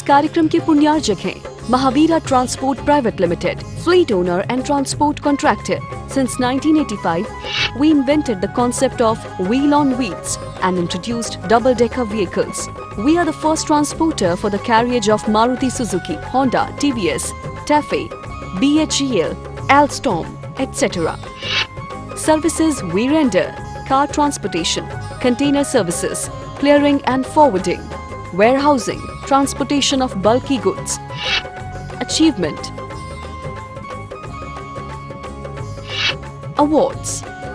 कार्यक्रम के पुण्यार्जक हैं Mahavira transport private limited, fleet owner and transport contractor. Since 1985, we invented the concept of wheel on wheels and introduced double-decker vehicles. We are the first transporter for the carriage of Maruti Suzuki, Honda, TVS, TAFE, BHEL, Alstom, etc. Services we render: car transportation, container services, clearing and forwarding, warehousing, transportation of bulky goods. Achievement: Awards.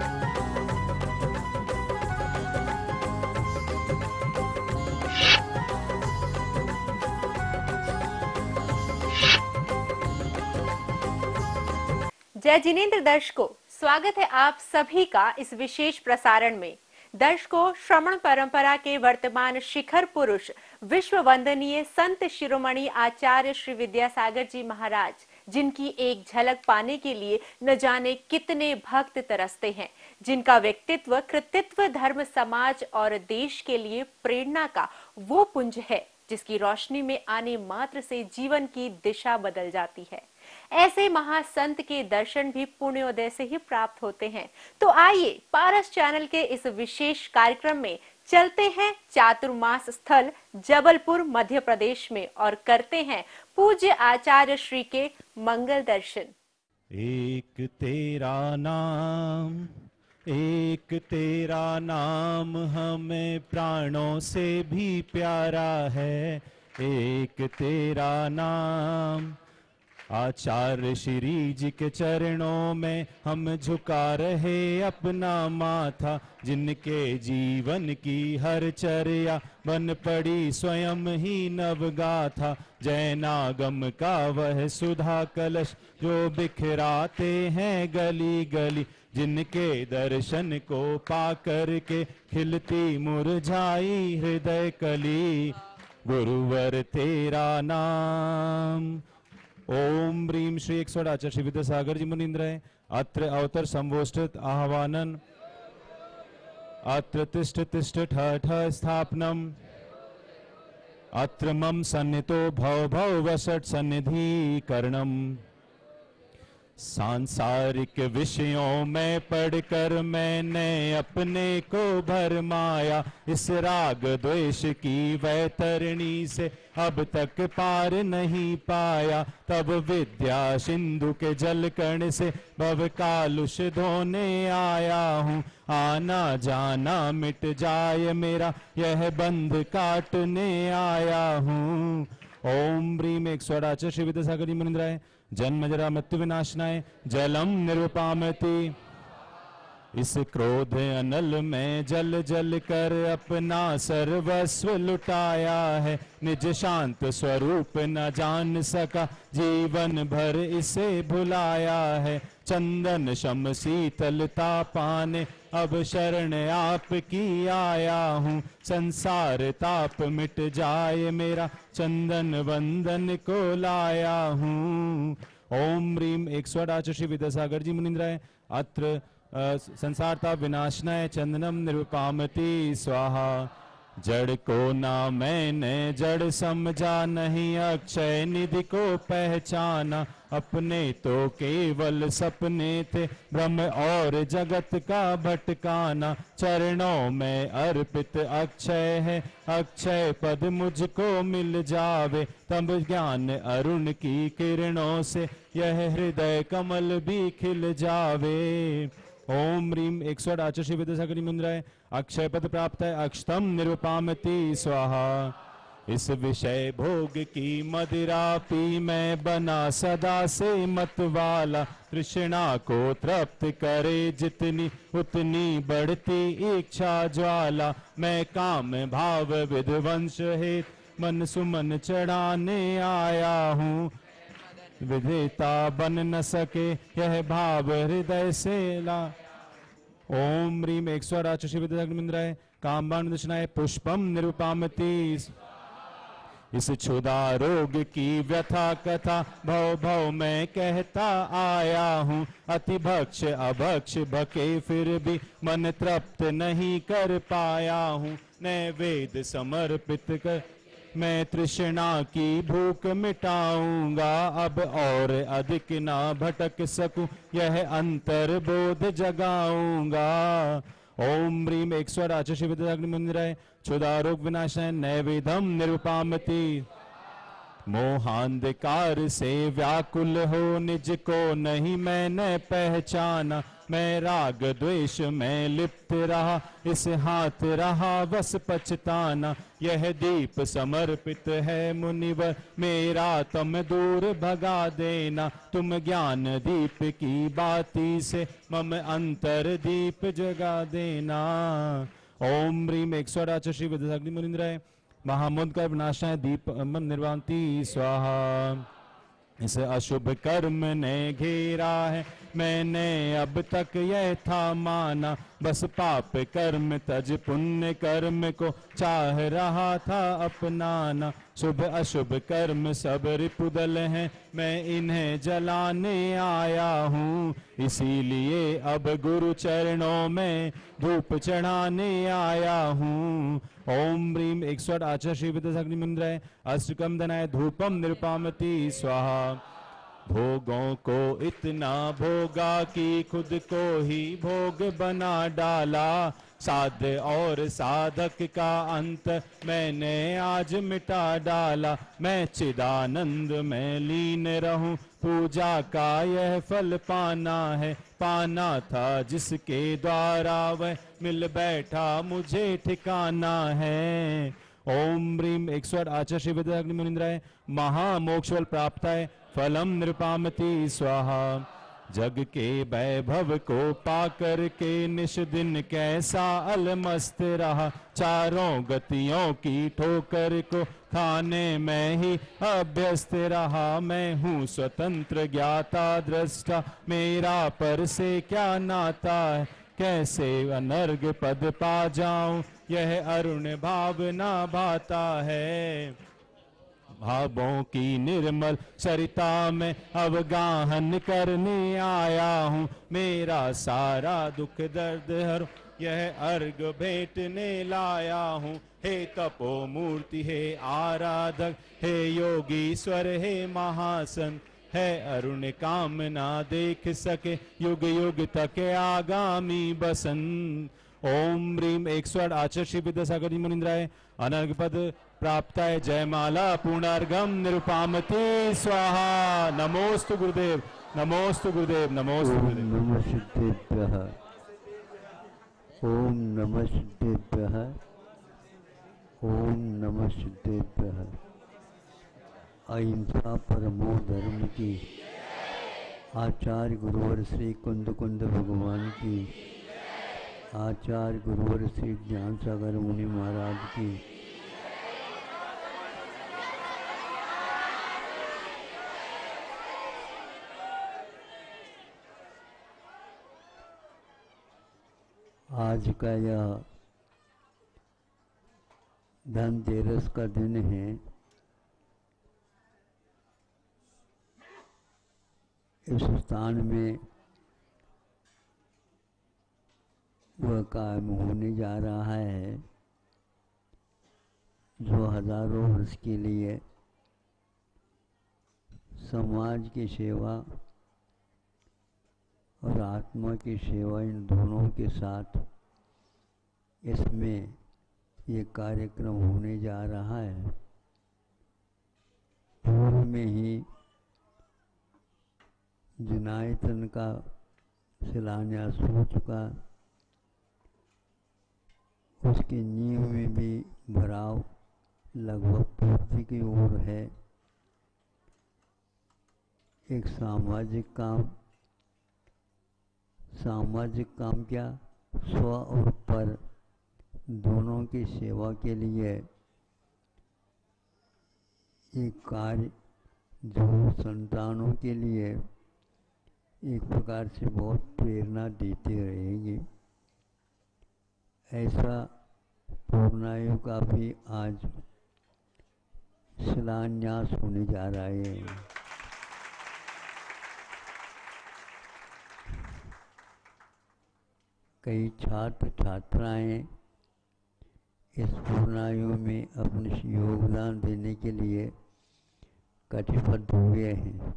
जय जिनेंद्र दर्शकों, स्वागत है आप सभी का इस विशेष प्रसारण में। दर्शकों, श्रमण परंपरा के वर्तमान शिखर पुरुष विश्व वंदनीय संत शिरोमणि आचार्य श्री विद्यासागर जी महाराज, जिनकी एक झलक पाने के लिए न जाने कितने भक्त तरसते हैं, जिनका व्यक्तित्व, कृतित्व धर्म, समाज और देश के लिए प्रेरणा का वो पुंज है जिसकी रोशनी में आने मात्र से जीवन की दिशा बदल जाती है। ऐसे महासंत के दर्शन भी पुण्योदय से ही प्राप्त होते हैं। तो आइए पारस चैनल के इस विशेष कार्यक्रम में चलते हैं चातुर्मास स्थल जबलपुर मध्य प्रदेश में और करते हैं पूज्य आचार्य श्री के मंगल दर्शन। एक तेरा नाम हमें प्राणों से भी प्यारा है। एक तेरा नाम आचार्य श्री जी के चरणों में हम झुका रहे अपना माथा, जिनके जीवन की हर चर्या बन पड़ी स्वयं ही नवगाथा। जैनागम का वह सुधा कलश जो बिखराते हैं गली गली, जिनके दर्शन को पाकर के खिलती मुरझाई हृदय कली। गुरुवर तेरा नाम। ओम ह्रीं श्री 108 आचार्य श्री विद्यासागर जी मुनीन्द्राय अत्र अवतर संवोष्ठित आह्वानन अत्र तिष्ठ तिष्ठ ठठ स्थापनम अत्र मम सन्नितो भव भव वसट सन्निधि करणम। सांसारिक विषयों में पढ़कर मैंने अपने को भरमाया, इस राग द्वेष की वैतरणी से अब तक पार नहीं पाया। तब विद्या सिंधु के जल कण से भव कालुष धोने आया हूँ, आना जाना मिट जाए मेरा यह बंध काटने आया हूँ। ओम ह्रीं 108 आचार्य श्री विद्यासागर जी मुनीन्द्राय जन्म जरा मृत्यु विनाशनाय जलम निर्वपामति। इस क्रोध अनल में जल जल कर अपना सर्वस्व लुटाया है, निज शांत स्वरूप न जान सका जीवन भर इसे भुलाया है। चंदन शम शीतलता पाने अब शरण आपकी आया हूँ, संसार ताप मिट जाए मेरा चंदन वंदन को लाया हूँ। ओम ह्रीं 108 आचार्य श्री विद्यासागर जी मुनीन्द्राय अत्र संसार ताप विनाशनाय चंदनम निरुपामति स्वाहा। जड़ को ना मैंने जड़ समझा, नहीं अक्षय निधि को पहचाना। अपने तो केवल सपने थे ब्रह्म और जगत का भटकाना। चरणों में अर्पित अक्षय है, अक्षय पद मुझको मिल जावे। तब ज्ञान अरुण की किरणों से यह हृदय कमल भी खिल जावे। ओम ह्रीं 108 आचार्य श्री विद्यासागर जी मुनीन्द्राय अक्षय पद प्राप्त है अक्षतम निरुपामति स्वाहा। इस विषय भोग की मदिरा पी मैं बना सदा से मत वाला। तृष्णा को तृप्त करे जितनी उतनी बढ़ती इच्छा ज्वाला। मैं काम भाव विध्वंस हेत मन सुमन चढ़ाने आया हूँ, विधेता बन न सके यह भाव हृदय से ला। ओम ह्रीं 108 आचार्य श्री विद्यासागर जी मुनीन्द्राय कामबाण दर्शनाय पुष्पम निरुपामति। इस क्षुधा रोग की व्यथा कथा भव भव मैं कहता आया हूँ। अति भक्ष अभक्ष भके फिर भी मन तृप्त नहीं कर पाया हूँ। नैवेद्य समर्पित कर मैं तृष्णा की भूख मिटाऊंगा, अब और अधिक ना भटक सकूं, यह अंतर्बोध जगाऊंगा। ओम ह्रीम एक स्वर आचार्य शिव मुंद्राय क्षुदारोग विनाशाय नैवेदम निर्वपामति। मोहांधकार से व्याकुल हो निज को नहीं मैंने पहचाना, मैं राग द्वेष में लिप्त रहा, इस हाथ रहा बस पछताना। यह दीप समर्पित है मुनिवर, मेरा तुम दूर भगा देना, तुम ज्ञान दीप की बाती से मम अंतर दीप जगा देना। ओम ह्रीम एक स्वर आचार्य श्री विद्याग्नि मुनिंद्राय महामुद का विनाशाय दीप निर्वांति स्वाहा। इस अशुभ कर्म ने घेरा है, मैंने अब तक यह था माना, बस पाप कर्म तज पुण्य कर्म को चाह रहा था अपनाना। शुभ अशुभ कर्म सब रिपुदल हैं, मैं इन्हें जलाने आया हूँ, इसीलिए अब गुरु चरणों में धूप चढ़ाने आया हूँ। ओम ह्रीम एक स्वर आचार्य श्री विद्याग्नि मुंद्राय अष्टकम दनाय धूपम निरुपामति स्वाहा। भोगों को इतना भोगा कि खुद को ही भोग बना डाला, साध्य और साधक का अंत मैंने आज मिटा डाला। मैं चिदानंद में लीन रहूं, पूजा का यह फल पाना है, पाना था जिसके द्वारा वह मिल बैठा मुझे ठिकाना है। ओम ह्रीम एक स्वर आचार्य श्री विद्याग्नि मुनिंद्राय महामोक्षफल प्राप्ताय फलम नृपामति स्वाहा। जग के वैभव को पाकर के निश दिन कैसा अलमस्त रहा, चारों गतियों की ठोकर को खाने में ही अभ्यस्त रहा। मैं हूँ स्वतंत्र ज्ञाता दृष्टा, मेरा पर से क्या नाता है, कैसे अनर्घ पद पा जाऊं, यह अरुण भावना भाता है। भावों की निर्मल सरिता में अवगाहन करने आया हूँ, मेरा सारा दुख दर्द हर यह अर्घ भेंटने लाया हूँ। हे तपो मूर्ति हे आराधक, हे योगीश्वर हे महासन, है अरुण कामना देख सके युग युग तक आगामी बसंत। ओम ह्रीम एक स्वर आचार्य श्री विद्यासागर मुनिंद्राय अनर्घ पद प्राप्ताय जयमाला पूर्णार्घम निरुपामति स्वाहा। नमोस्तु गुरुदेव, नमोस्तु गुरुदेव, नमोस्तु गुरुदेव। नमः सिद्धेभ्यः, ओम नमः सिद्धेभ्यः, ओम नमः सिद्धेभ्यः। अहिंसा परमो धर्म की, आचार्य गुरुवर श्री कुंद कुंद भगवान की, आचार्य गुरुवर श्री ज्ञान सागर मुनि महाराज की। आज का यह धनतेरस का दिन है। इस स्थान में वह कायम होने जा रहा है जो हजारों वर्ष के लिए समाज की सेवा और आत्मा की सेवा इन दोनों के साथ इसमें ये कार्यक्रम होने जा रहा है। पूर्व में ही जुनायतन का शिलान्यास हो चुका, उसकी नींव में भी भराव लगभग पूर्ति की ओर है। एक सामाजिक काम क्या, स्व और पर दोनों की सेवा के लिए एक कार्य जो संतानों के लिए एक प्रकार से बहुत प्रेरणा देती रहेगी। ऐसा पूर्णायु का भी आज शिलान्यास होने जा रहा है। कई छात्र छात्राएं इस पूर्णायु में अपने योगदान देने के लिए कटिबद्ध हुए हैं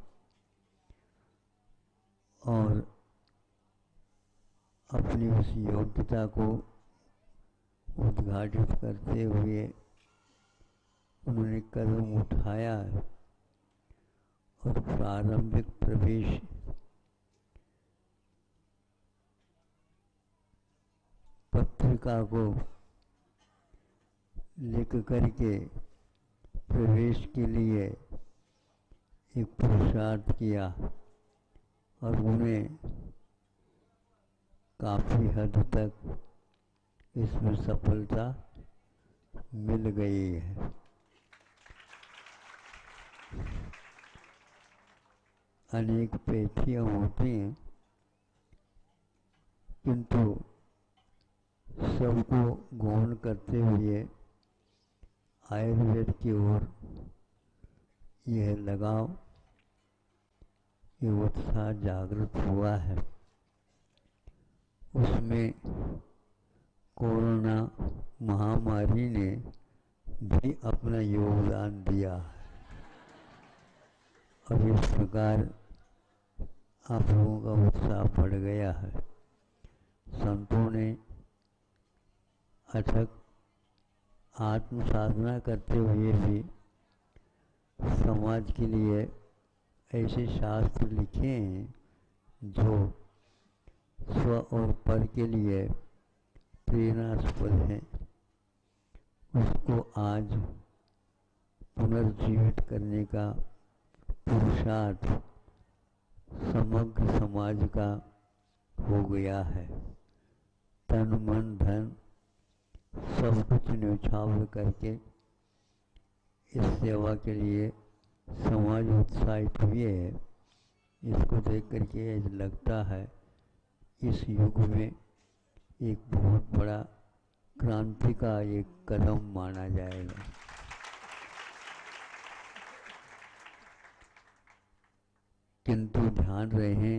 और अपनी उस योग्यता को उद्घाटित करते हुए उन्होंने कदम उठाया और प्रारंभिक प्रवेश पत्रिका को लिख करके प्रवेश के लिए एक पुरुषार्थ किया और उन्हें काफ़ी हद तक इसमें सफलता मिल गई है। अनेक पेटियां होती हैं किंतु सबको गौण करते हुए आयुर्वेद की ओर यह लगाव, ये उत्साह जागृत हुआ है। उसमें कोरोना महामारी ने भी अपना योगदान दिया और इस प्रकार आप लोगों का उत्साह बढ़ गया है। संतों ने अथक आत्म साधना करते हुए भी समाज के लिए ऐसे शास्त्र लिखे हैं जो स्व और पर के लिए प्रेरणास्पद हैं। उसको आज पुनर्जीवित करने का पुरुषार्थ समग्र समाज का हो गया है। तन मन धन सब कुछ न्यौछावर करके इस सेवा के लिए समाज उत्साहित हुए है। इसको देख करके लगता है इस युग में एक बहुत बड़ा क्रांति का एक कदम माना जाएगा। किंतु ध्यान रहे,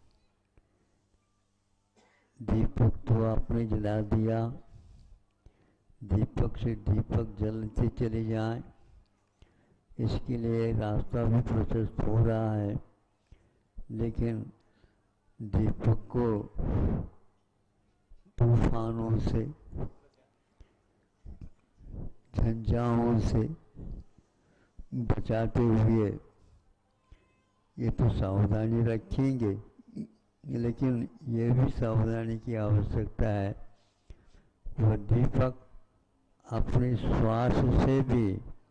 दीपक तो आपने जला दिया, दीपक से दीपक जलते चले जाएं, इसके लिए रास्ता भी प्रशस्त हो रहा है। लेकिन दीपक को तूफानों से, झंझाओं से बचाते हुए ये तो सावधानी रखेंगे, लेकिन ये भी सावधानी की आवश्यकता है। वह दीपक अपने श्वास से भी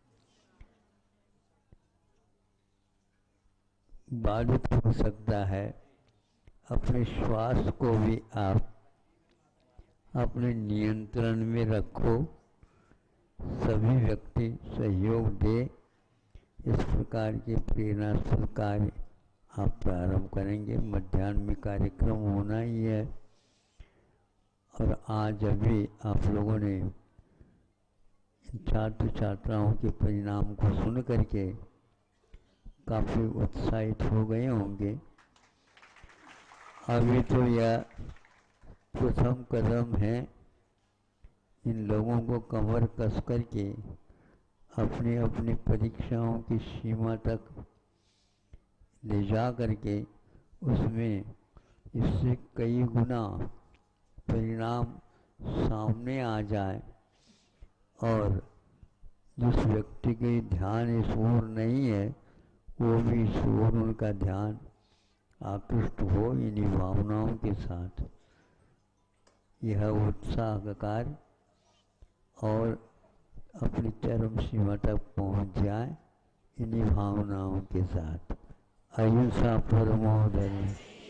बाधित हो सकता है। अपने श्वास को भी आप अपने नियंत्रण में रखो। सभी व्यक्ति सहयोग दे। इस प्रकार के प्रेरणास्पद कार्य आप प्रारंभ करेंगे। मध्याह्न में कार्यक्रम होना ही है और आज अभी आप लोगों ने छात्र छात्राओं के परिणाम को सुन करके काफ़ी उत्साहित हो गए होंगे। अभी तो यह प्रथम कदम है। इन लोगों को कमर कस करके अपनी अपनी परीक्षाओं की सीमा तक ले जा करके उसमें इससे कई गुना परिणाम सामने आ जाए और जिस व्यक्ति के ध्यान इस ओर नहीं है वो भी इस ओर उनका ध्यान आकृष्ट हो इन्हीं भावनाओं के साथ। यह उत्साह का कार्य और अपनी चरम सीमा तक पहुंच जाए इन्हीं भावनाओं के साथ। अहिंसा परमो धर्म।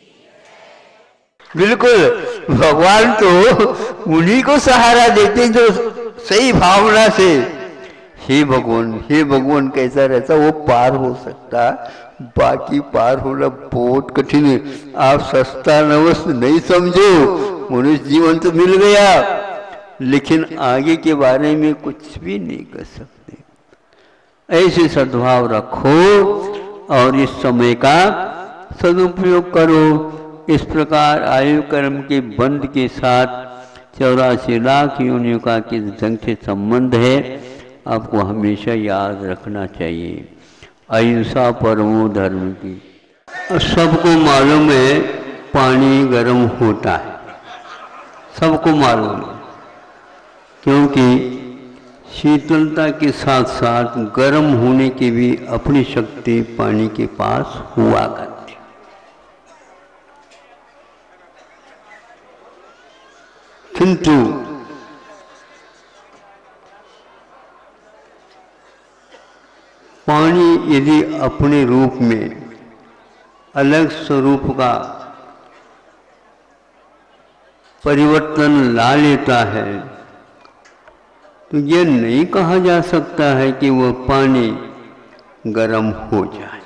बिल्कुल, भगवान तो उन्हीं को सहारा देते जो सही भावना से हे भगवान कैसा रहता वो पार हो सकता, बाकी पार होना बहुत कठिन है। आप सस्ता नवस्त नहीं समझो, मनुष्य जीवन तो मिल गया लेकिन आगे के बारे में कुछ भी नहीं कर सकते। ऐसे सद्भाव रखो और इस समय का सदुपयोग करो। इस प्रकार आयु कर्म के बंध के साथ 84 लाख योनियों का किस ढंग से संबंध है, आपको हमेशा याद रखना चाहिए। अहिंसा परमो धर्म की। सबको मालूम है पानी गर्म होता है, सबको मालूम है, क्योंकि शीतलता के साथ साथ गर्म होने की भी अपनी शक्ति पानी के पास हुआ करती। किंतु पानी यदि अपने रूप में अलग स्वरूप का परिवर्तन ला लेता है तो यह नहीं कहा जा सकता है कि वह पानी गर्म हो जाए।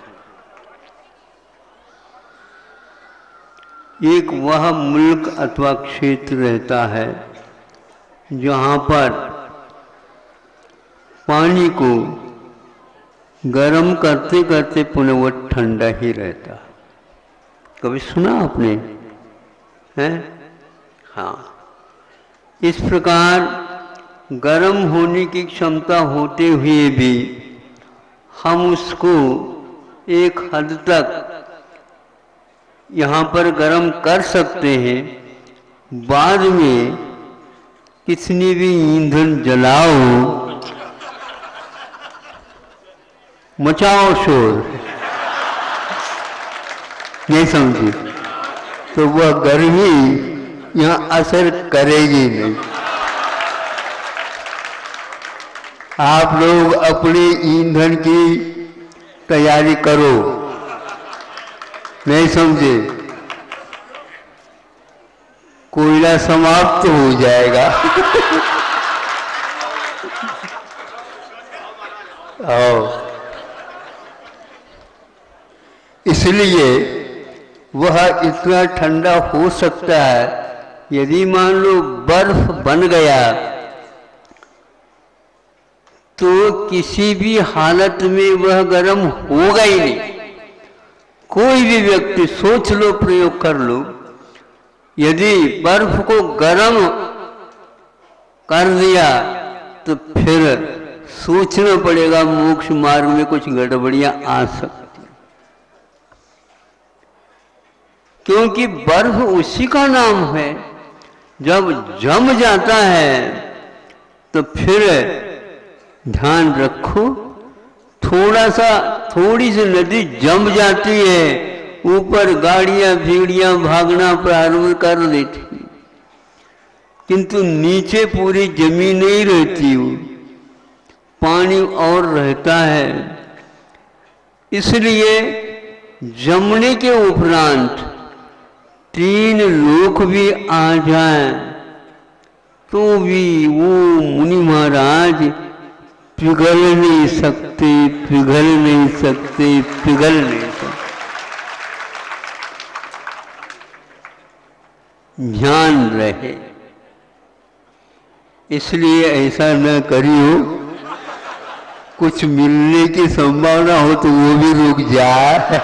एक वह मुल्क अथवा क्षेत्र रहता है जहाँ पर पानी को गर्म करते करते पुनः वह ठंडा ही रहता है। कभी सुना आपने? हैं? हाँ, इस प्रकार गर्म होने की क्षमता होते हुए भी हम उसको एक हद तक यहाँ पर गर्म कर सकते हैं। बाद में कितनी भी ईंधन जलाओ, मचाओ शोर, नहीं समझे, तो वह गर्मी यहाँ असर करेगी नहीं। आप लोग अपने ईंधन की तैयारी करो, नहीं समझे, कोयला समाप्त हो जाएगा। इसलिए वह इतना ठंडा हो सकता है, यदि मान लो बर्फ बन गया तो किसी भी हालत में वह गर्म होगा ही नहीं। कोई भी व्यक्ति सोच लो, प्रयोग कर लो, यदि बर्फ को गर्म कर दिया तो फिर सोचना पड़ेगा मोक्ष मार्ग में कुछ गड़बड़ियां आ सकती, क्योंकि बर्फ उसी का नाम है। जब जम जाता है तो फिर ध्यान रखो, थोड़ी सी नदी जम जाती है, ऊपर गाड़ियां भीड़ियां भागना प्रारंभ कर देती, किंतु नीचे पूरी जमीन नहीं रहती, पानी और रहता है। इसलिए जमने के उपरांत 3 लोक भी आ जाएं तो भी वो मुनि महाराज पिघल नहीं सकते, पिघल नहीं सकते, पिघल नहीं सकते। ध्यान रहे, इसलिए ऐसा न करियो, कुछ मिलने की संभावना हो तो वो भी रुक जाए।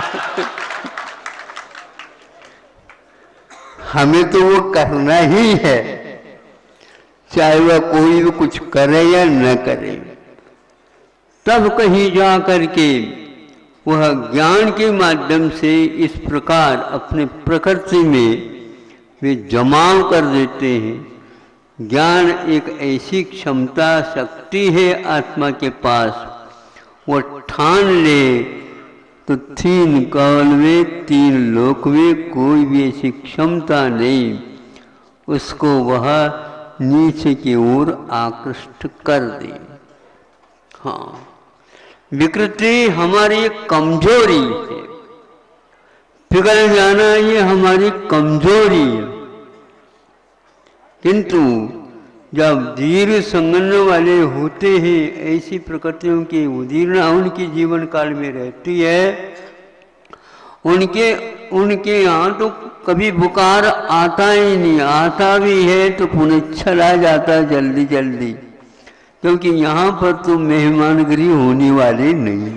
हमें तो वो करना ही है, चाहे वह कोई भी कुछ करे या न करे। तब कहीं जा करके वह ज्ञान के माध्यम से इस प्रकार अपने प्रकृति में वे जमाव कर देते हैं। ज्ञान एक ऐसी क्षमता शक्ति है आत्मा के पास, वो ठान ले तो 3 काल में 3 लोक में कोई भी ऐसी क्षमता नहीं, उसको वह नीचे की ओर आकृष्ट कर दे। हाँ, विकृति हमारी कमजोरी है, पिघल जाना ये हमारी कमजोरी है। किंतु जब दीर्घ संगन वाले होते हैं, ऐसी प्रकृतियों की उदीर्णा उनकी जीवन काल में रहती है, उनके यहाँ तो कभी बुखार आता ही नहीं, आता भी है तो पुनः चला जाता है जल्दी जल्दी, क्योंकि यहाँ पर तो मेहमानगिरी होने वाली नहीं।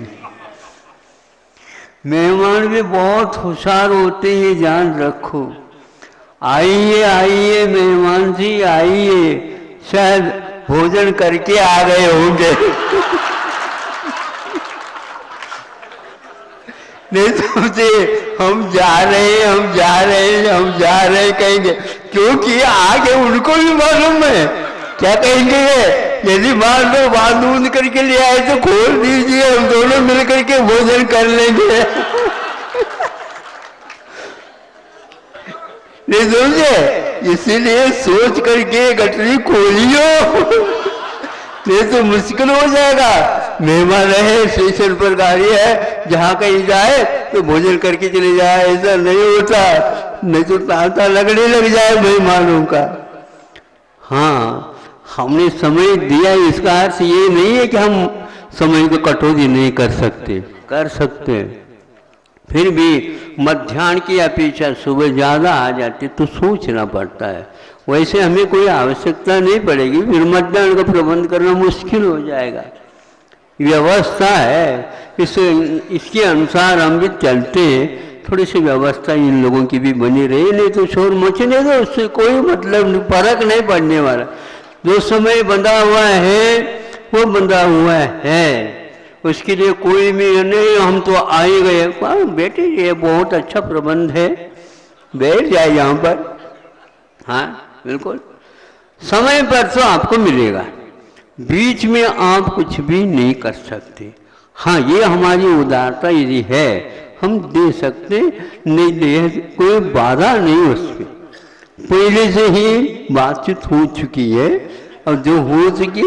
मेहमान भी बहुत होशियार होते हैं, ध्यान रखो। आइए आइए मेहमान जी आइए, शायद भोजन करके आ गए होंगे। नहीं समझे, हम जा रहे हैं, हम जा रहे हैं, हम जा रहे हैं कहेंगे, क्योंकि आगे उनको भी मालूम है क्या कहेंगे। यदि मान लो बांध बूंद करके ले आए तो खोल दीजिए, हम दोनों मिल करके भोजन कर लेंगे। नहीं समझे, इसीलिए सोच करके गठरी खोलियो, नहीं तो मुश्किल हो जाएगा। मेहमान रहे, स्टेशन पर गाड़ी है, जहाँ कहीं जाए तो भोजन करके चले जाए, ऐसा नहीं होता, नहीं तो तांता लगने लग जाए मेहमानों का। हाँ, हमने समय दिया, इसका अर्थ ये नहीं है कि हम समय को कटौती नहीं कर सकते, कर सकते हैं। फिर भी मध्याह्न की अपेक्षा सुबह ज़्यादा आ जाती तो सोचना पड़ता है। वैसे हमें कोई आवश्यकता नहीं पड़ेगी, फिर मध्याह्न का प्रबंध करना मुश्किल हो जाएगा। व्यवस्था है, इसके अनुसार हम भी चलते हैं। थोड़ी सी व्यवस्था इन लोगों की भी बनी रही, नहीं तो शोर मचने दो, उससे कोई मतलब फर्क नहीं पड़ने वाला। जो समय बंधा हुआ है वो बंधा हुआ है, उसके लिए कोई भी नहीं हम तो आए गए। बेटे ये बहुत अच्छा प्रबंध है, बैठ जाए यहाँ पर। हाँ बिल्कुल, समय पर तो आपको मिलेगा, बीच में आप कुछ भी नहीं कर सकते। हाँ, ये हमारी उदारता यदि है हम दे सकते, नहीं दे कोई बाधा नहीं उसमें। पहले से ही बातचीत हो चुकी है, और जो हो चुकी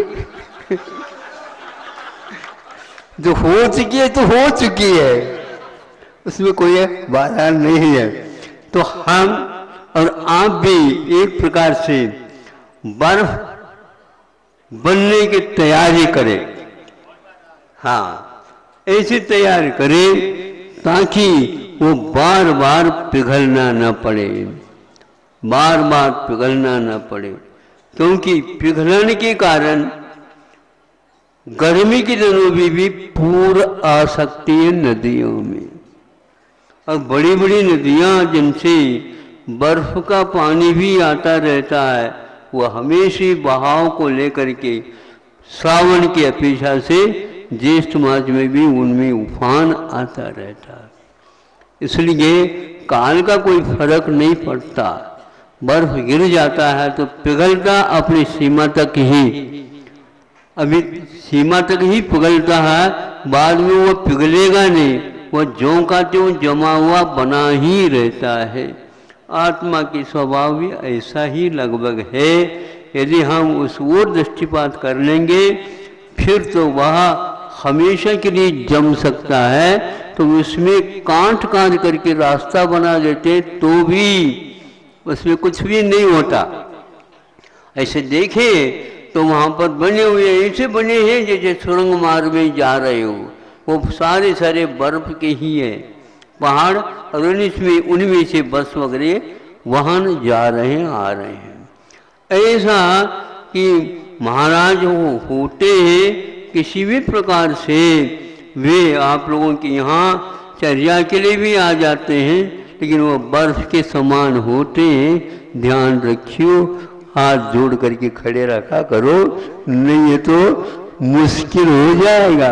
जो हो चुकी है तो हो चुकी है, उसमें कोई बाधा नहीं है। तो हम और आप भी एक प्रकार से बर्फ बनने की तैयारी करें। हाँ, ऐसी तैयारी करें ताकि वो बार बार पिघलना न पड़े, बार बार पिघलना न पड़े। क्योंकि पिघलने के कारण गर्मी के दिनों में भी पूर आ सकती है नदियों में, और बड़ी बड़ी नदियां जिनसे बर्फ का पानी भी आता रहता है, वो हमेशा बहाव को लेकर के श्रावण की अपेक्षा से ज्येष्ठ मास में भी उनमें उफान आता रहता है। इसलिए काल का कोई फर्क नहीं पड़ता, बर्फ गिर जाता है तो पिघलता अपनी सीमा तक ही, अभी सीमा तक ही पिघलता है, बाद में वो पिघलेगा नहीं, वो ज्यों का त्यों जमा हुआ बना ही रहता है। आत्मा की स्वभाव भी ऐसा ही लगभग है। यदि हम उस ओर दृष्टिपात कर लेंगे फिर तो वह हमेशा के लिए जम सकता है। तो उसमें काट काट करके रास्ता बना देते तो भी उसमें कुछ भी नहीं होता। ऐसे देखे तो वहाँ पर बने हुए ऐसे बने हैं जैसे सुरंग मार्ग में जा रहे हो, वो सारे सारे बर्फ के ही है पहाड़, और उनमें से बस वगैरह वाहन जा रहे हैं आ रहे हैं। ऐसा कि महाराज वो होते हैं किसी भी प्रकार से, वे आप लोगों के यहाँ चर्या के लिए भी आ जाते हैं, लेकिन वो बर्फ के समान होते हैं। ध्यान रखियो, हाथ जोड़ करके खड़े रखा करो, नहीं ये तो मुश्किल हो जाएगा।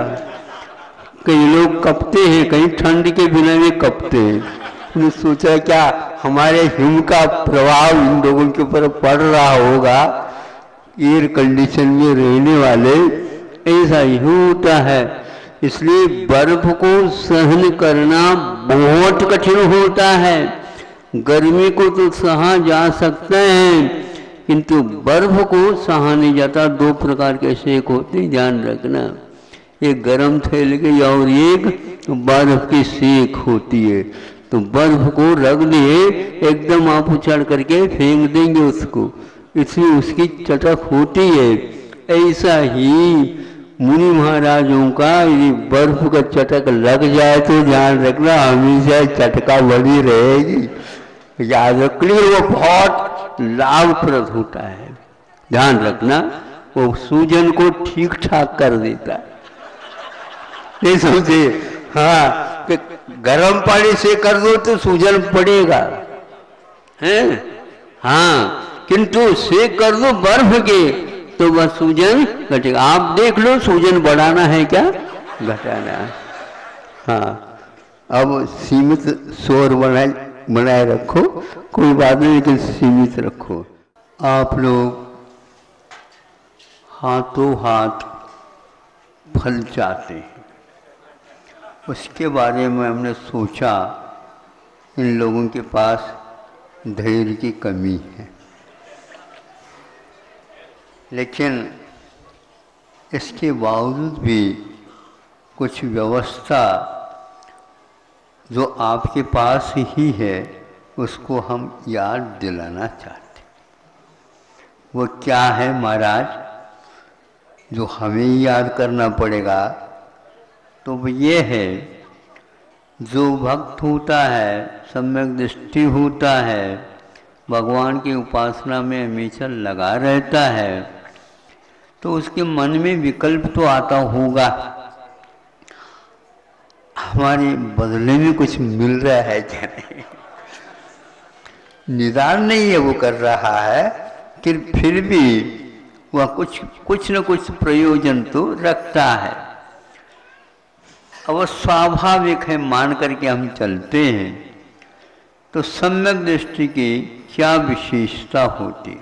कई लोग कपते हैं, कहीं ठंड के बिना भी कपते हैं। उन्होंने सोचा क्या हमारे हिम का प्रभाव इन लोगों के ऊपर पड़ रहा होगा, एयर कंडीशन में रहने वाले, ऐसा ही होता है। इसलिए बर्फ को सहन करना बहुत कठिन होता है। गर्मी को तो सहा जा सकता है, किंतु बर्फ को सहा नहीं जाता। दो प्रकार के सेक होते, ध्यान रखना, एक गर्म थैले की और एक बर्फ की सेक होती है। तो बर्फ को रख दिए एकदम आप उछाल करके फेंक देंगे उसको, इसलिए उसकी चटक होती है। ऐसा ही मुनि महाराजों का यदि बर्फ का चटक लग जाए तो ध्यान रखना हमेशा चटका बनी रहेगी। याद रखनी, वो बहुत लाभप्रद होता है। ध्यान रखना, वो सूजन को ठीक ठाक कर देता है। नहीं समझे? हाँ, कि गर्म पानी से कर दो तो सूजन पड़ेगा, हैं? हाँ, किंतु सेक कर दो बर्फ के तो वह सूजन घटेगा। आप देख लो, सूजन बढ़ाना है क्या घटाना है। हाँ, अब सीमित शोर बनाए रखो, कोई बात नहीं, लेकिन सीमित रखो। आप लोग हाथों हाथ फल चाहते हैं, उसके बारे में हमने सोचा इन लोगों के पास धैर्य की कमी है, लेकिन इसके बावजूद भी कुछ व्यवस्था जो आपके पास ही है उसको हम याद दिलाना चाहते। वो क्या है महाराज, जो हमें याद करना पड़ेगा? तो वो ये है, जो भक्त होता है, सम्यक दृष्टि होता है, भगवान की उपासना में हमेशा लगा रहता है, तो उसके मन में विकल्प तो आता होगा, हमारे बदले में कुछ मिल रहा है क्या नहीं। निदान नहीं है वो कर रहा है, फिर भी वह कुछ न कुछ प्रयोजन तो रखता है। अब स्वाभाविक है मान करके हम चलते हैं, तो सम्यक दृष्टि की क्या विशेषता होती?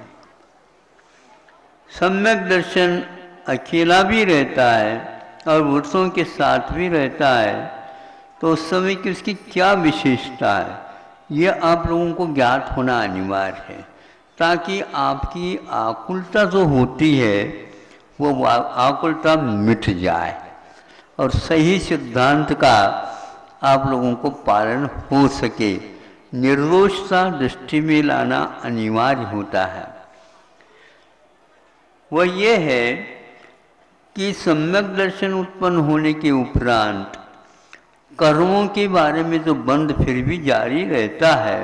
सम्यक दर्शन अकेला भी रहता है और वृत्तों के साथ भी रहता है, तो उस समय की उसकी क्या विशेषता है, ये आप लोगों को ज्ञात होना अनिवार्य है, ताकि आपकी आकुलता जो होती है वो आकुलता मिट जाए और सही सिद्धांत का आप लोगों को पालन हो सके। निर्दोषता दृष्टि में लाना अनिवार्य होता है। वह ये है कि सम्यक दर्शन उत्पन्न होने के उपरांत कर्मों के बारे में जो बंध फिर भी जारी रहता है,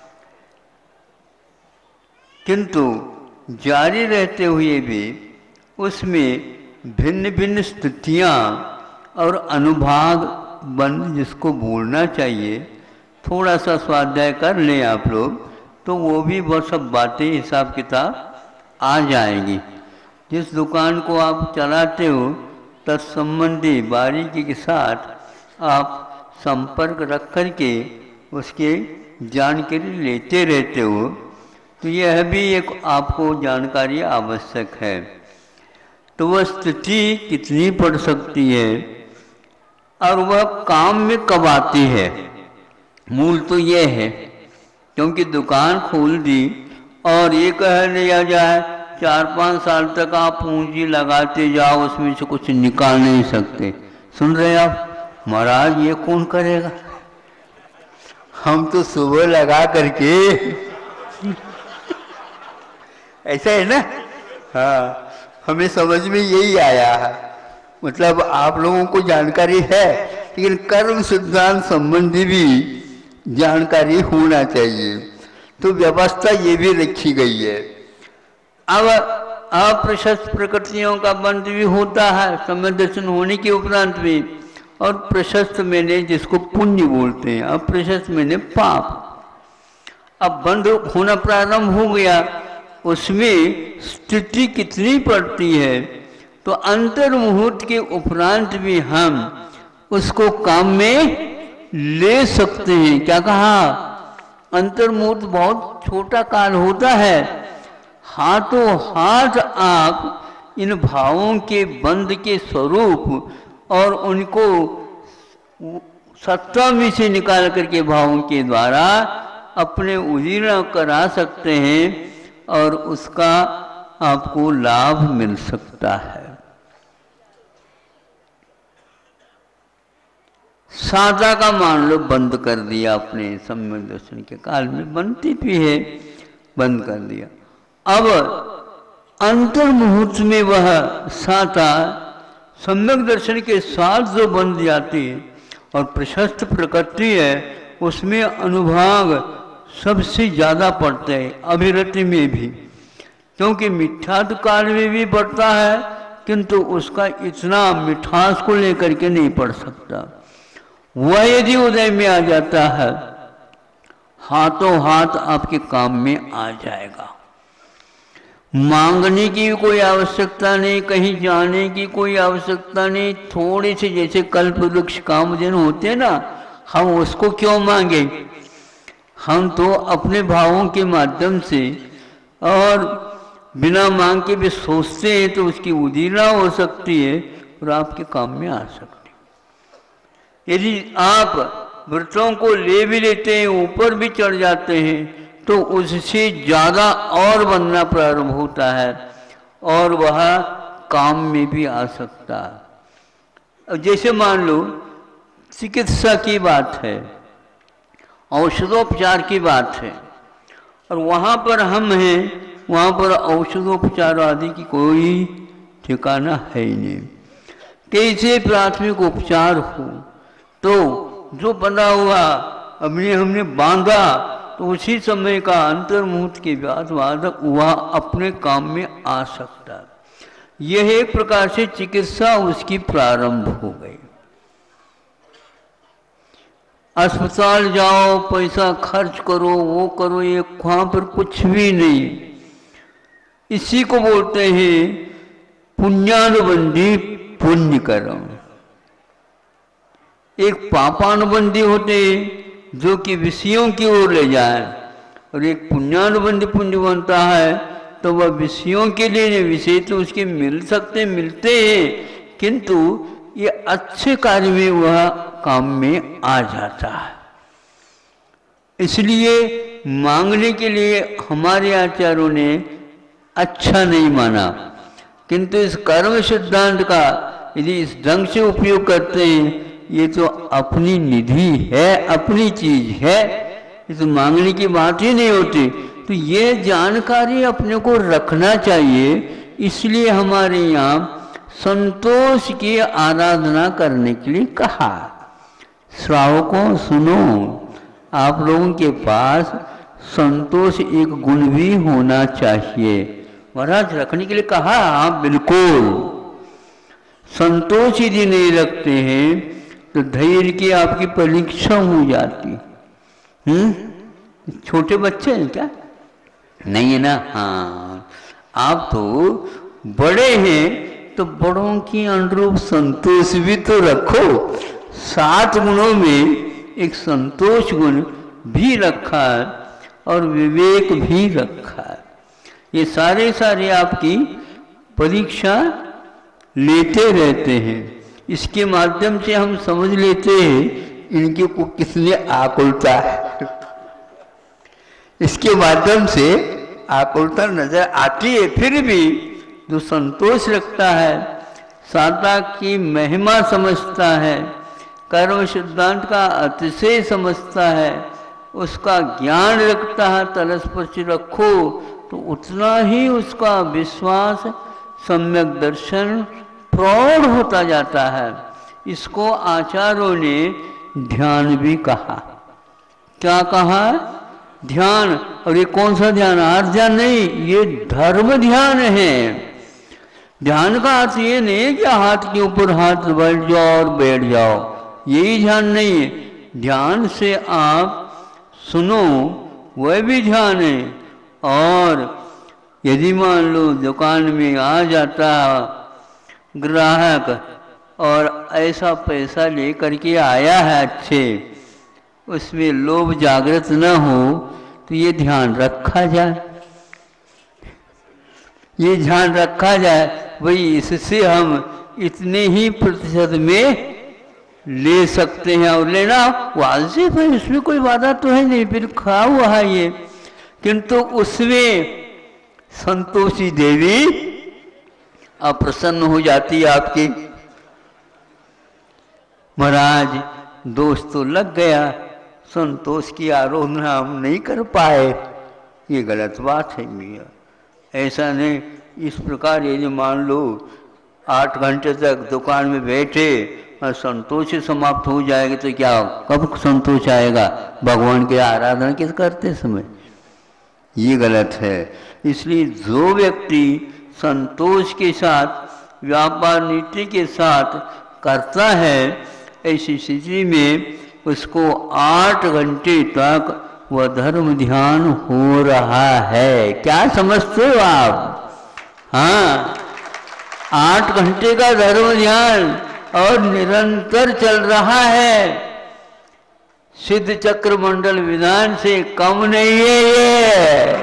किंतु जारी रहते हुए भी उसमें भिन्न भिन्न स्थितियाँ और अनुभाग बंध जिसको बोलना चाहिए, थोड़ा सा स्वाध्याय कर लें आप लोग तो वो भी बहुत सब बातें हिसाब किताब आ जाएंगी। जिस दुकान को आप चलाते हो तत्संबंधी बारीकी के साथ आप संपर्क रख कर के उसके जानकारी लेते रहते हो, तो यह भी एक आपको जानकारी आवश्यक है। तो वह स्थिति कितनी पड़ सकती है और वह काम में कब आती है, मूल तो यह है। क्योंकि दुकान खोल दी और ये कह लिया जाए 4-5 साल तक आप पूंजी लगाते जाओ, उसमें से कुछ निकाल नहीं सकते। सुन रहे आप? महाराज ये कौन करेगा, हम तो सुबह लगा करके ऐसा है ना। हाँ, हमें समझ में यही आया है। मतलब आप लोगों को जानकारी है, लेकिन कर्म सिद्धांत संबंधी भी जानकारी होना चाहिए, तो व्यवस्था ये भी रखी गई है। अब अप्रशस्त प्रकृतियों का बंध भी होता है सम्यक दर्शन होने के उपरांत भी, और प्रशस्त मैंने जिसको पुण्य बोलते हैं, अप्रशस्त मैंने पाप। अब बंध होना प्रारंभ हो गया, उसमें स्थिति कितनी पड़ती है, तो अंतर मुहूर्त के उपरांत भी हम उसको काम में ले सकते हैं। क्या कहा? अंतर मुहूर्त बहुत छोटा काल होता है, हाथों हाथ आप इन भावों के बंध के स्वरूप और उनको सत्ता में से निकाल करके भावों के द्वारा अपने उजीर्ण करा सकते हैं और उसका आपको लाभ मिल सकता है। सादा का मान लो बंद कर दिया आपने, सम्यक दर्शन के काल में बनती भी है, बंद कर दिया। अब अंतर मुहूर्त में वह साता सम्यक दर्शन के साथ जो बन जाती है और प्रशस्त प्रकृति है, उसमें अनुभाग सबसे ज़्यादा पड़ते हैं, अभिरति में भी। क्योंकि मिठास काल में भी पड़ता है, किंतु उसका इतना मिठास को लेकर के नहीं पड़ सकता। वह यदि उदय में आ जाता है, हाथों हाथ आपके काम में आ जाएगा। मांगने की कोई आवश्यकता नहीं, कहीं जाने की कोई आवश्यकता नहीं। थोड़े से जैसे कल्प वृक्ष कामधेनु होते हैं ना, हम उसको क्यों मांगे? हम तो अपने भावों के माध्यम से और बिना मांग के भी सोचते हैं तो उसकी उदीरना हो सकती है और आपके काम में आ सकती है। यदि आप व्रतों को ले भी लेते हैं, ऊपर भी चढ़ जाते हैं, तो उससे ज़्यादा और बनना प्रारंभ होता है और वह काम में भी आ सकता है। अब जैसे मान लो चिकित्सा की बात है, औषधोपचार की बात है, और वहाँ पर हम हैं, वहाँ पर औषधोपचार आदि की कोई ठिकाना है ही नहीं। कैसे प्राथमिक उपचार हो तो जो बना हुआ हमने बांधा तो उसी समय का अंतर्मुहूर्त के बाद वह अपने काम में आ सकता है। यह एक प्रकार से चिकित्सा उसकी प्रारंभ हो गई। अस्पताल जाओ, पैसा खर्च करो, वो करो, ये वहाँ पर कुछ भी नहीं। इसी को बोलते हैं पुण्यानुबंधी पुण्य कर्म। एक पापानुबंधी होते जो कि विषयों की ओर ले जाए, और एक पुण्यानुबंधी पुण्य बनता है तो वह विषयों के लिए नहीं, विषय तो उसके मिलते हैं, किंतु ये अच्छे कार्य में वह काम में आ जाता है। इसलिए मांगने के लिए हमारे आचार्यों ने अच्छा नहीं माना, किंतु इस कर्म सिद्धांत का यदि इस ढंग से उपयोग करते हैं, ये तो अपनी निधि है, अपनी चीज है, इस मांगने की बात ही नहीं होती। तो ये जानकारी अपने को रखना चाहिए। इसलिए हमारे यहाँ संतोष की आराधना करने के लिए कहा। श्रावकों सुनो, आप लोगों के पास संतोष एक गुण भी होना चाहिए। महाराज रखने के लिए कहा? हाँ बिल्कुल। संतोष यदि नहीं रखते हैं तो धैर्य की आपकी परीक्षा हो जाती। छोटे बच्चे हैं क्या? नहीं है ना? हाँ, आप तो बड़े हैं तो बड़ों की अनुरूप संतोष भी तो रखो। 7 गुणों में एक संतोष गुण भी रखा है और विवेक भी रखा है। ये सारे आपकी परीक्षा लेते रहते हैं। इसके माध्यम से हम समझ लेते हैं इनके को किसने आकुलता है। इसके माध्यम से आकुलता नजर आती है। फिर भी जो संतोष रखता है, साधना की महिमा समझता है, कर्म सिद्धांत का अतिशय समझता है, उसका ज्ञान रखता है, तलस्पर्श रखो तो उतना ही उसका विश्वास, सम्यक दर्शन प्रौढ़ होता जाता है। इसको आचार्यों ने ध्यान भी कहा। क्या कहा? ध्यान। और ये कौन सा ध्यान? आर्थ ध्यान नहीं, ये धर्म ध्यान है। ध्यान का अर्थ ये नहीं कि हाथ के ऊपर हाथ बैठ जाओ और बैठ जाओ, यही ध्यान नहीं है। ध्यान से आप सुनो, वह भी ध्यान है। और यदि मान लो दुकान में आ जाता ग्राहक और ऐसा पैसा लेकर के आया है अच्छे, उसमें लोभ जागृत न हो तो ये ध्यान रखा जाए। ये ध्यान रखा जाए भाई, इससे हम इतने ही प्रतिशत में ले सकते हैं और लेना वाजिब है, इसमें कोई बाधा तो है नहीं, फिर खा हुआ है ये। किंतु उसमें संतोषी देवी अप्रसन्न हो जाती है आपकी। महाराज दोष तो लग गया, संतोष की आराधना हम नहीं कर पाए, ये गलत बात है मियाँ। ऐसा नहीं। इस प्रकार यदि मान लो 8 घंटे तक दुकान में बैठे और संतोष समाप्त हो जाएगा तो क्या, कब संतोष आएगा भगवान की आराधना किस करते समय? ये गलत है। इसलिए जो व्यक्ति संतोष के साथ, व्यापार नीति के साथ करता है, ऐसी स्थिति में उसको 8 घंटे तक वह धर्म ध्यान हो रहा है। क्या समझते हो आप? हाँ, 8 घंटे का धर्म ध्यान और निरंतर चल रहा है। सिद्ध चक्र मंडल विधान से कम नहीं है ये,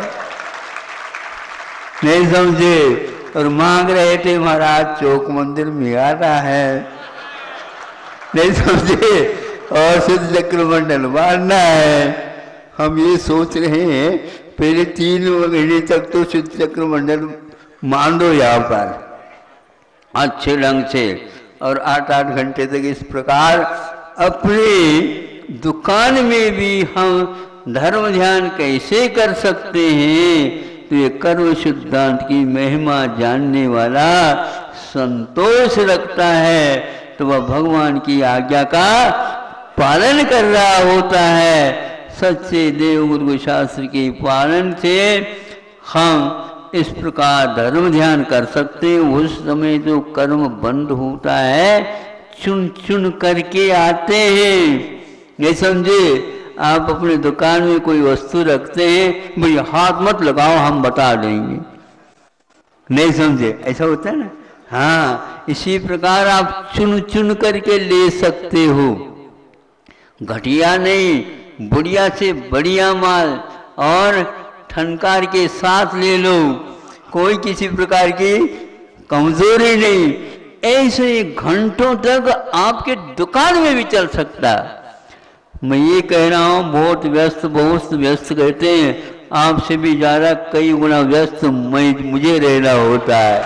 नहीं समझे? और मांग रहे थे महाराज चौक मंदिर में आ रहा है, नहीं समझे? और सिद्ध चक्र मंडल मारना है। हम ये सोच रहे हैं पहले 3 महीने तक तो सिद्ध चक्र मंडल मान दो यहाँ पर अच्छे ढंग से, और 8-8 घंटे तक इस प्रकार अपनी दुकान में भी हम धर्म ध्यान कैसे कर सकते हैं? तो ये कर्म सिद्धांत की महिमा जानने वाला संतोष रखता है तो वह भगवान की आज्ञा का पालन कर रहा होता है। सच्चे देव गुरु शास्त्र के पालन से हम इस प्रकार धर्म ध्यान कर सकते हैं। उस समय जो कर्म बंद होता है चुन चुन करके आते हैं, नहीं समझे? आप अपने दुकान में कोई वस्तु रखते हैं, भाई हाथ मत लगाओ हम बता देंगे, नहीं समझे? ऐसा होता है ना। हाँ, इसी प्रकार आप चुन चुन करके ले सकते हो। घटिया नहीं, बढ़िया से बढ़िया माल और ठनकार के साथ ले लो, कोई किसी प्रकार की कमजोरी नहीं। ऐसे घंटों तक आपके दुकान में भी चल सकता है। मैं ये कह रहा हूँ बहुत व्यस्त कहते हैं, आपसे भी ज़्यादा कई गुना व्यस्त मुझे रहना होता है।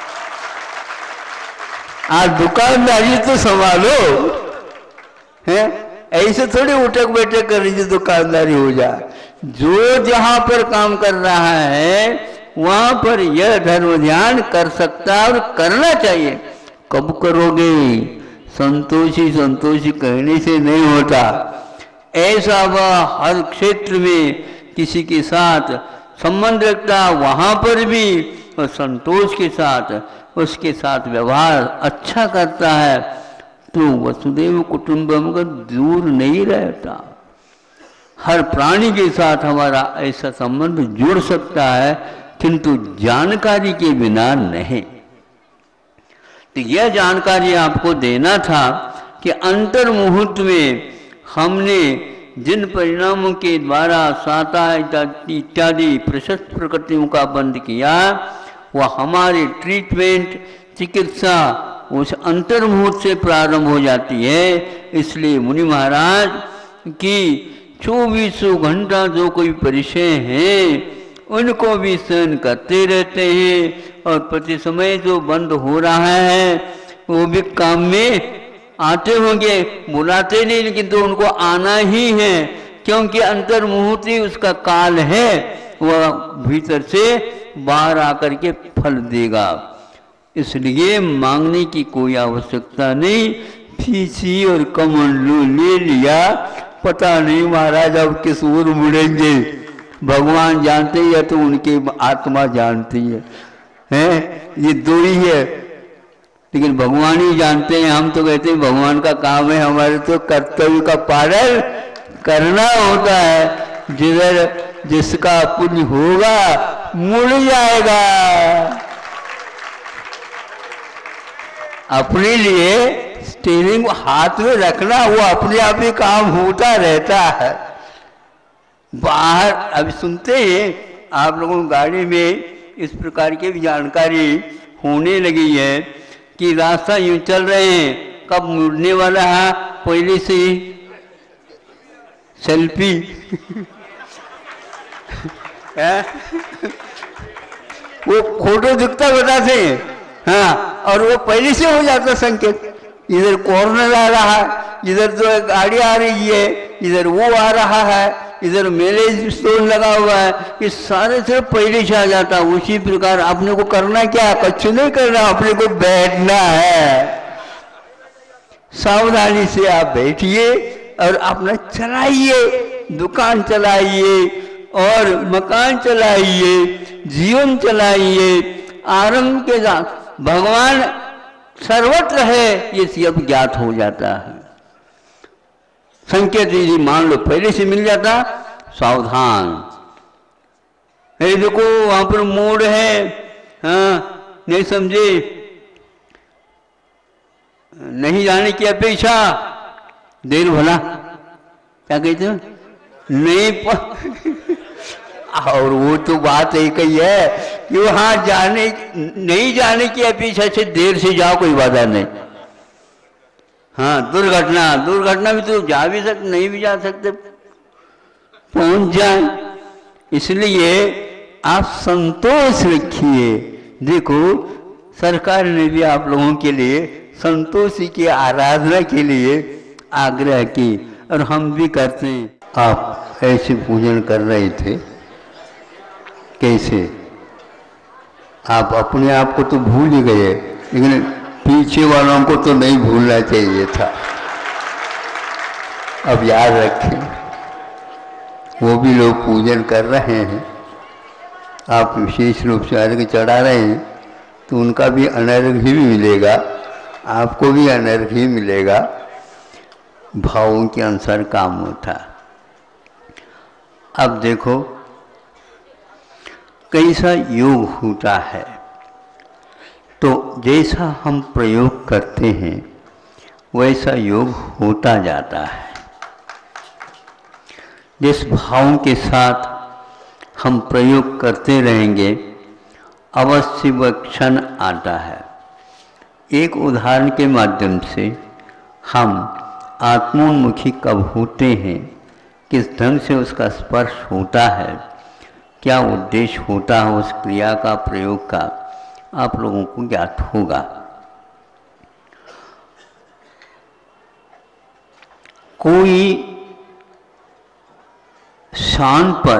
आज दुकानदारी तो संभालो, है? ऐसे थोड़ी उठक बैठक कर लीजिए दुकानदारी हो जाए। जो जहाँ पर काम कर रहा है वहाँ पर यह धर्म ध्यान कर सकता है और करना चाहिए। कब करोगे? संतोषी कहने से नहीं होता। ऐसा वह हर क्षेत्र में किसी के साथ संबंध रखता है, वहाँ पर भी और संतोष के साथ उसके साथ व्यवहार अच्छा करता है तो वसुदेव कुटुंबम का दूर नहीं रहता। हर प्राणी के साथ हमारा ऐसा संबंध जुड़ सकता है, किंतु जानकारी के बिना नहीं। तो यह जानकारी आपको देना था कि अंतर मुहूर्त में हमने जिन परिणामों के द्वारा साता इत्यादि प्रशस्त प्रकृतियों का बंद किया वह हमारे ट्रीटमेंट चिकित्सा उस अंतर मुहूर्त से प्रारंभ हो जाती है। इसलिए मुनि महाराज की 24 घंटा जो कोई परिचय हैं उनको भी सहन करते रहते हैं, और प्रति समय जो बंद हो रहा है वो भी काम में आते होंगे, बुलाते नहीं लेकिन तो उनको आना ही है, क्योंकि अंतर मुहूर्त ही उसका काल है, वह भीतर से बाहर आकर के फल देगा। इसलिए मांगने की कोई आवश्यकता नहीं। फीसी और कमंडलू ले लिया, पता नहीं महाराज अब किस ओर मुड़ेंगे, भगवान जानते हैं या तो उनकी आत्मा जानती है, ये दो ही है। लेकिन भगवान ही जानते हैं, हम तो कहते हैं भगवान का काम है, हमारे तो कर्तव्य का पालन करना होता है। जिधर जिसका पुण्य होगा मुड़ जाएगा। अपने लिए स्टीयरिंग हाथ में रखना, वो अपने आप ही काम होता रहता है। बाहर अभी सुनते हैं आप लोगों को गाड़ी में इस प्रकार की भी जानकारी होने लगी है कि रास्ता यूं चल रहे हैं, कब मुड़ने वाला है पहले से सेल्फी वो फोटो दिखता बताते हैं, हाँ, और वो पहले से हो जाता संकेत। इधर कॉर्नर आ रहा है, इधर जो गाड़ी आ रही है, इधर वो आ रहा है, इधर मेले स्टोन लगा हुआ है, ये सारे सिर्फ पहले से आ जाता। उसी प्रकार अपने को करना क्या है? कुछ नहीं करना, अपने को बैठना है। सावधानी से आप बैठिए और अपना चलाइए, दुकान चलाइए और मकान चलाइए, जीवन चलाइए। आरंभ के साथ भगवान सर्वत्र है ये सब ज्ञात हो जाता है। संकेत यदि मान लो पहले से मिल जाता, सावधान। ये देखो वहां पर मोड़ है, हाँ नहीं समझे, नहीं जाने की अपेक्षा देर भला, क्या कहते हो, नहीं और वो तो बात एक ही है कि वहां जाने, नहीं जाने की अपेक्षा से देर से जाओ, कोई बाधा नहीं। हाँ दुर्घटना भी तो जा भी सकते, नहीं भी जा सकते, पहुंच जाए। इसलिए आप संतोष रखिए। देखो सरकार ने भी आप लोगों के लिए संतोष की आराधना के लिए आग्रह की, और हम भी करते हैं। आप ऐसे पूजन कर रहे थे, कैसे? आप अपने आप को तो भूल ही गए, लेकिन पीछे वालों को तो नहीं भूलना चाहिए था। अब याद रखें, वो भी लोग पूजन कर रहे हैं, आप विशेष रूप से अर्घ चढ़ा रहे हैं, तो उनका भी अनर्घ ही मिलेगा, आपको भी अनर्घ ही मिलेगा। भावों के अनुसार काम होता। अब देखो कैसा योग होता है, तो जैसा हम प्रयोग करते हैं वैसा योग होता जाता है। जिस भाव के साथ हम प्रयोग करते रहेंगे अवश्य वह क्षण आता है। एक उदाहरण के माध्यम से हम आत्मोन्मुखी कब होते हैं, किस ढंग से उसका स्पर्श होता है, क्या उद्देश्य होता है उस क्रिया का, प्रयोग का, आप लोगों को ज्ञात होगा। कोई शान पर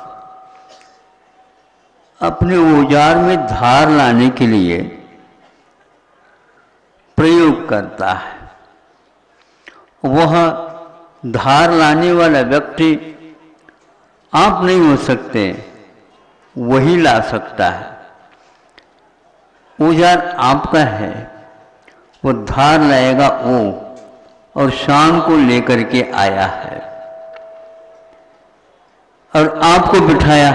अपने औजार में धार लाने के लिए प्रयोग करता है, वह धार लाने वाला व्यक्ति आप नहीं हो सकते, वही ला सकता है। औजार आपका है, वो धार लाएगा वो, और शान को लेकर के आया है और आपको बिठाया,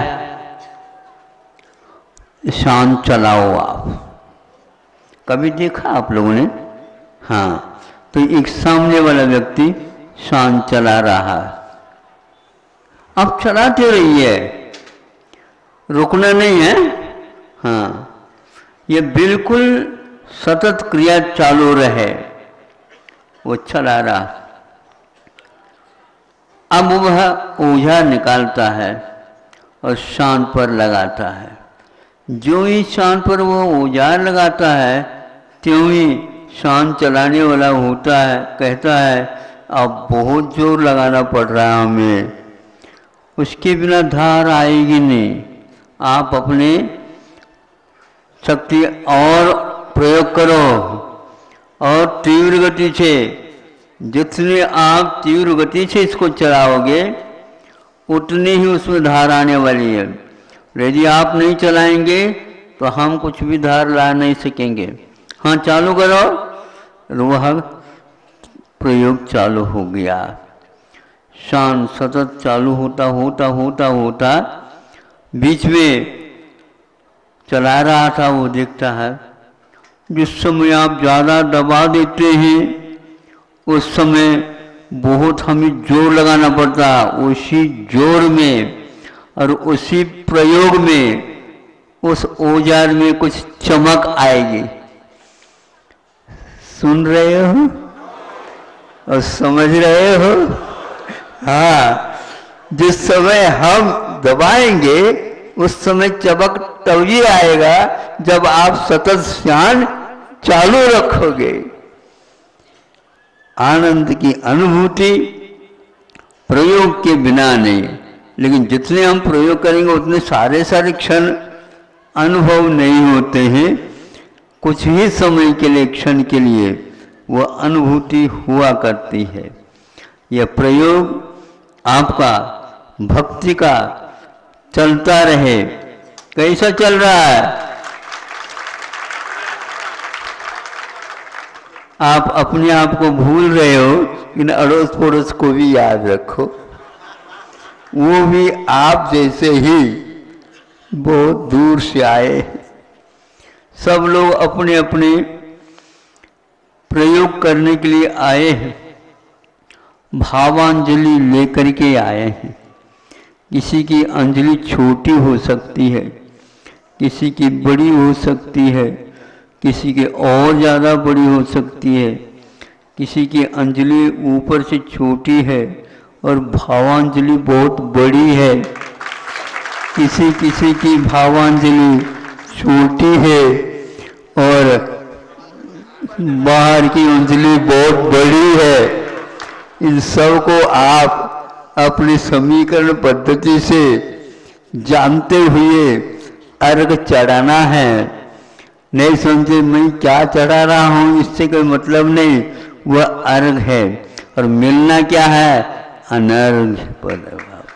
शान चलाओ आप। कभी देखा आप लोगों ने? हाँ, तो एक सामने वाला व्यक्ति शान चला रहा है, आप चलाते रहिए, रुकना नहीं है। हाँ, ये बिल्कुल सतत क्रिया चालू रहे, वो चला रहा। अब वह औजार निकालता है और शान पर लगाता है। जो ही शान पर वो औजार लगाता है, त्यों ही शान चलाने वाला होता है, कहता है अब बहुत जोर लगाना पड़ रहा है हमें, उसके बिना धार आएगी नहीं। आप अपने शक्ति और प्रयोग करो और तीव्र गति से, जितने आप तीव्र गति से इसको चलाओगे उतनी ही उसमें धार आने वाली है। यदि आप नहीं चलाएंगे तो हम कुछ भी धार ला नहीं सकेंगे। हाँ, चालू करो, वह प्रयोग चालू हो गया। शान सतत चालू होता होता होता होता बीच में चला रहा था, वो देखता है जिस समय आप ज़्यादा दबा देते हैं उस समय बहुत हमें जोर लगाना पड़ता है। उसी जोर में और उसी प्रयोग में उस औजार में कुछ चमक आएगी। सुन रहे हो और समझ रहे हो? हाँ, जिस समय हम दबाएंगे उस समय चमक तभी आएगा जब आप सतत शान चालू रखोगे। आनंद की अनुभूति प्रयोग के बिना नहीं, लेकिन जितने हम प्रयोग करेंगे उतने सारे क्षण अनुभव नहीं होते हैं। कुछ ही समय के लिए, क्षण के लिए वह अनुभूति हुआ करती है। यह प्रयोग आपका भक्ति का चलता रहे। कैसा चल रहा है? आप अपने आप को भूल रहे हो, इन अड़ोस पड़ोस को भी याद रखो। वो भी आप जैसे ही बहुत दूर से आए। सब लोग अपने अपने प्रयोग करने के लिए आए हैं, भावांजलि लेकर के आए हैं। किसी की अंजलि छोटी हो सकती है, किसी की बड़ी हो सकती है, किसी के और ज़्यादा बड़ी हो सकती है, किसी की अंजलि ऊपर से छोटी है और भावांजलि बहुत बड़ी है, किसी किसी की भावांजलि छोटी है और बाहर की अंजलि बहुत बड़ी है। इन सब को आप अपनी समीकरण पद्धति से जानते हुए अर्घ चढ़ाना है। नहीं समझे मैं क्या चढ़ा रहा हूँ, इससे कोई मतलब नहीं, वह अर्घ है। और मिलना क्या है? अनर्घ पद।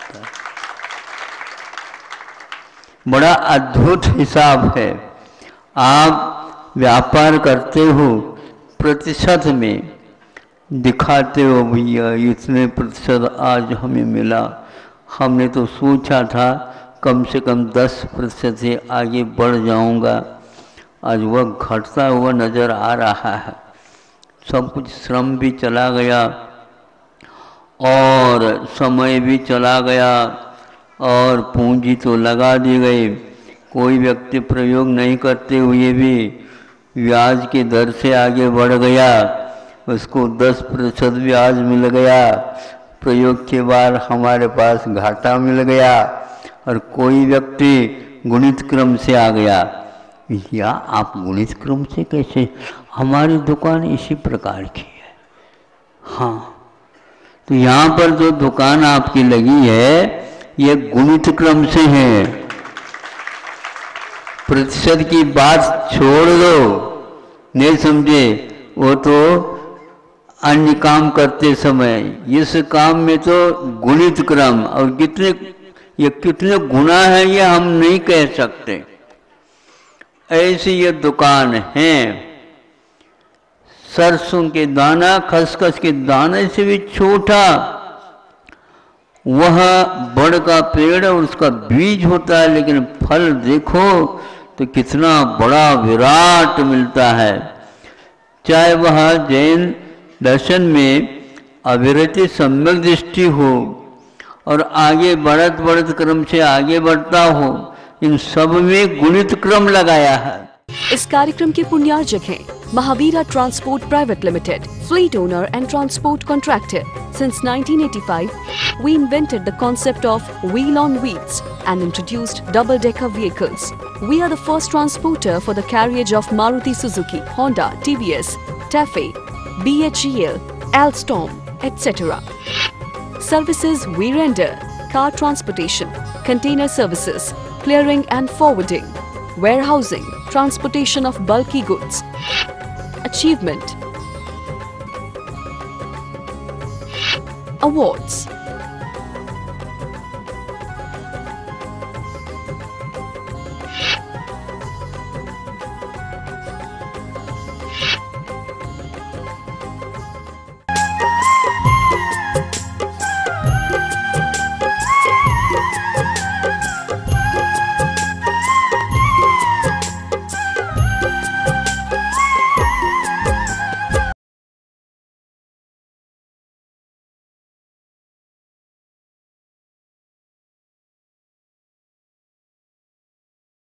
बड़ा अद्भुत हिसाब है। आप व्यापार करते हो, प्रतिशत में दिखाते हो, भैया इतने प्रतिशत आज हमें मिला, हमने तो सोचा था कम से कम 10% से आगे बढ़ जाऊंगा, आज वह घटता हुआ नज़र आ रहा है। सब कुछ श्रम भी चला गया और समय भी चला गया और पूंजी तो लगा दी गई। कोई व्यक्ति प्रयोग नहीं करते हुए भी ब्याज की दर से आगे बढ़ गया, उसको 10% ब्याज मिल गया। प्रयोग के बाद हमारे पास घाटा मिल गया। और कोई व्यक्ति गुणित क्रम से आ गया। या आप गुणित क्रम से कैसे? हमारी दुकान इसी प्रकार की है। हाँ, तो यहाँ पर जो दुकान आपकी लगी है ये गुणित क्रम से है। प्रतिशत की बात छोड़ दो, नहीं समझे, वो तो अन्य काम करते समय, इस काम में तो गुणित क्रम। और कितने गुना है ये हम नहीं कह सकते। ऐसी ये दुकान है। सरसों के दाना, खसखस के दाने से भी छोटा वह बड़ का पेड़ और उसका बीज होता है, लेकिन फल देखो तो कितना बड़ा विराट मिलता है। चाहे वह जैन दर्शन में अविरति सम्यक दृष्टि हो और आगे बढ़त क्रम से आगे बढ़ता हो, इन सब में गुणित क्रम लगाया है। इस कार्यक्रम के पुण्यार्जक हैं Mahavira Transport Private Limited, fleet owner and transport contractor. Since 1985, we invented the concept of wheel on wheels and introduced double-decker vehicles. We are the first transporter for the carriage of Maruti Suzuki, Honda, TVS, Tafe, BHEL, Alstom, etc. Services we render: car transportation, container services, clearing and forwarding, warehousing, transportation of bulky goods. Achievement. Awards.